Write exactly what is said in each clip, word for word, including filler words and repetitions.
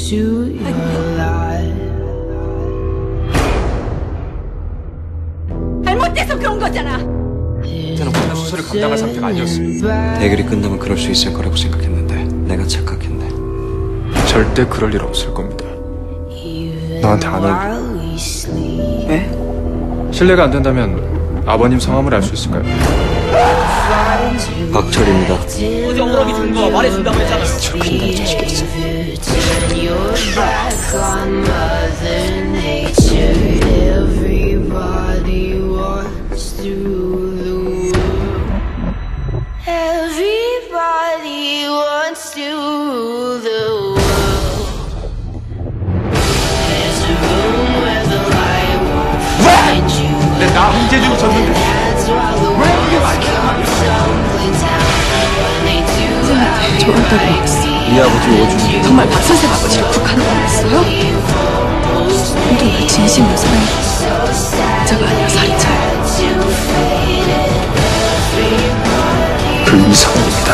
잘못돼서 그런 거잖아. 저는 혼자 수술을 감당할 상태가 아니었습니다. 대결이 끝나면 그럴 수 있을 거라고 생각했는데 내가 착각했네. 절대 그럴 일 없을 겁니다. 너한테 안 어울려. 왜? 실례가 안 된다면 아버님 성함을 알 수 있을까요? 박철입니다. 어제 엉덩이 준 거 말해준다고 했잖아요. 저 빈날 자식이 있어. Everybody wants to rule the world. There's a room where the light won't find you. 근데 나 황제주 졌는데 왜 그게 말이야? 좋아한다고 이 아버지 오줌 정말 박 선생 아버지를 북한으로 보냈어요? 모두 날 진심으로 사랑했어. 여자가 아니라 살인자야. 그 이상입니다.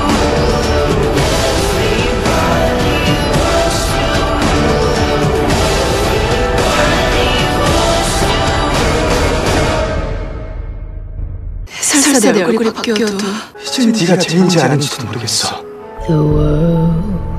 설사 내 얼굴이 바뀌어도 이제 네가 죄인지 아닌지도 모르겠어. The world